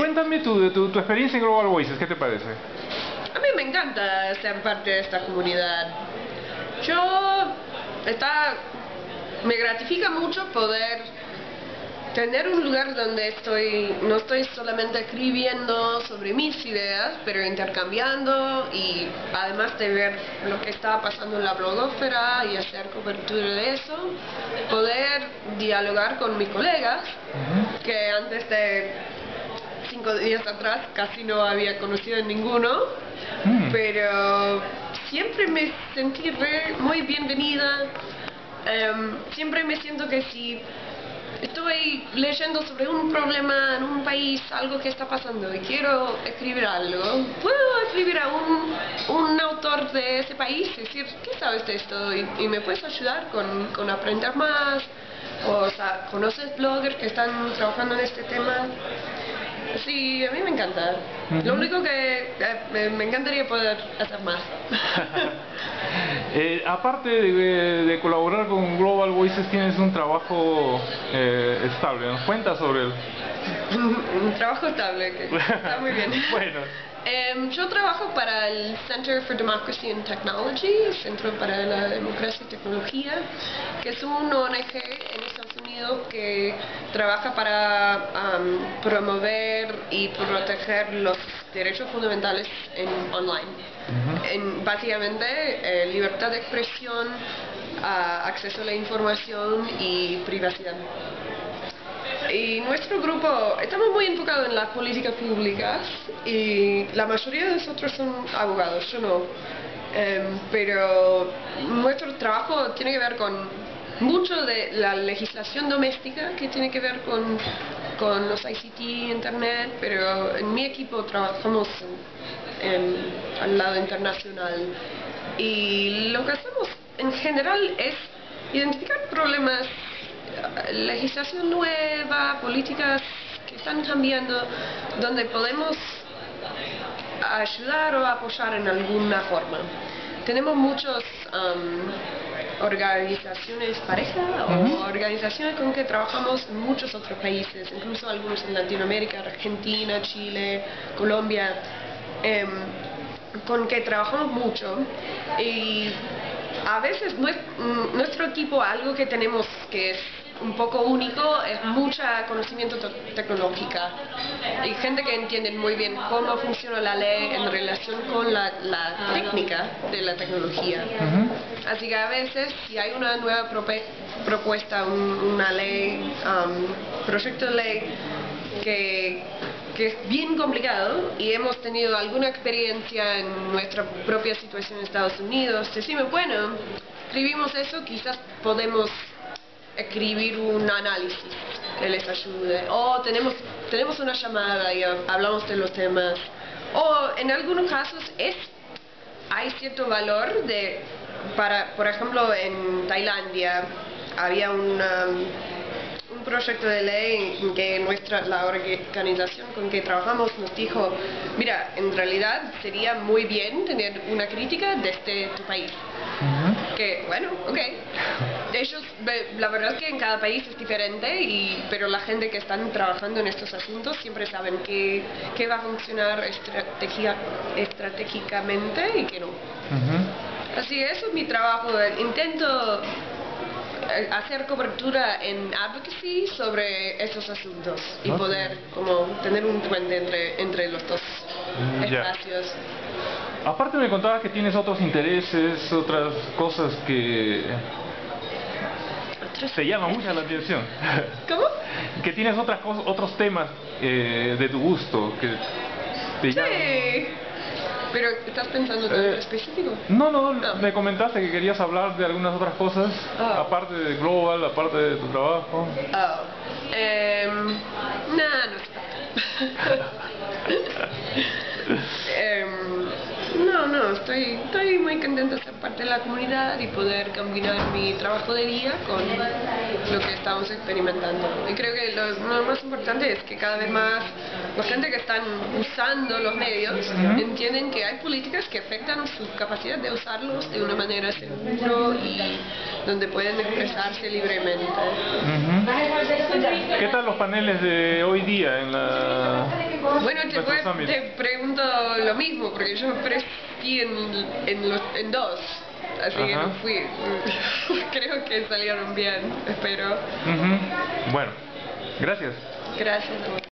cuéntame tu experiencia en Global Voices, ¿qué te parece? A mí me encanta ser parte de esta comunidad. Me gratifica mucho poder tener un lugar donde no estoy solamente escribiendo sobre mis ideas, pero intercambiando y además de ver lo que está pasando en la blogósfera y hacer cobertura de eso, poder dialogar con mis colegas, que antes de 5 días atrás casi no había conocido a ninguno, pero siempre me sentí muy bienvenida. Siempre me siento que si estoy leyendo sobre un problema en un país, algo que está pasando y quiero escribir algo, puedo escribir a un autor de ese país y decir, ¿qué sabes de esto? Y me puedes ayudar con aprender más, o sea, conoces bloggers que están trabajando en este tema. Sí, a mí me encanta. Lo único que me encantaría poder hacer más. Aparte de colaborar con Global Voices, tienes un trabajo estable. ¿Nos cuentas sobre él? Un trabajo estable, que está muy bien. Bueno. Yo trabajo para el Center for Democracy and Technology, Centro para la Democracia y Tecnología, que es un ONG en Estados Unidos que trabaja para promover y proteger los derechos fundamentales online. Básicamente, libertad de expresión, acceso a la información y privacidad. Y nuestro grupo, estamos muy enfocados en las políticas públicas y la mayoría de nosotros son abogados, yo no. Pero nuestro trabajo tiene que ver con mucho de la legislación doméstica, que tiene que ver con los ICT, Internet, pero en mi equipo trabajamos al lado internacional. Y lo que hacemos en general es identificar problemas, legislación nueva, políticas que están cambiando, donde podemos ayudar o apoyar en alguna forma. Tenemos muchas organizaciones pareja o organizaciones con que trabajamos en muchos otros países, incluso algunos en Latinoamérica, Argentina, Chile, Colombia, con que trabajamos mucho. Y a veces nuestro equipo, algo que tenemos que es un poco único, es mucho conocimiento tecnológica y gente que entiende muy bien cómo funciona la ley en relación con la técnica de la tecnología. Así que a veces si hay una nueva propuesta, una ley, proyecto de ley que es bien complicado y hemos tenido alguna experiencia en nuestra propia situación en Estados Unidos, decimos, bueno, escribimos eso, quizás podemos escribir un análisis que les ayude, o tenemos una llamada y hablamos de los temas, o en algunos casos hay cierto valor por ejemplo en Tailandia había un proyecto de ley en que la organización con que trabajamos nos dijo, mira, en realidad sería muy bien tener una crítica desde tu país. Que bueno, ok. Ellos, la verdad es que en cada país es diferente, pero la gente que están trabajando en estos asuntos siempre saben qué va a funcionar estratégicamente y qué no. Así que eso es mi trabajo. Intento hacer cobertura en advocacy sobre estos asuntos y poder como tener un puente entre los dos espacios. Aparte me contabas que tienes otros intereses, otras cosas que te llaman mucho la atención. ¿Cómo? Que tienes otras cosas, otros temas de tu gusto que te llaman. Sí. ¿Pero estás pensando en algo específico? No, me comentaste que querías hablar de algunas otras cosas, aparte de Global, aparte de tu trabajo. No, estoy muy contenta de ser parte parte de la comunidad y poder combinar mi trabajo de día con lo que estamos experimentando. Y creo que lo más importante es que cada vez más la gente que están usando los medios entienden que hay políticas que afectan su capacidad de usarlos de una manera segura y donde pueden expresarse libremente. ¿Qué tal los paneles de hoy día en la... Bueno, te pregunto lo mismo, porque yo me presentí en dos, así que no fui. Creo que salieron bien, espero. Bueno, gracias. Gracias.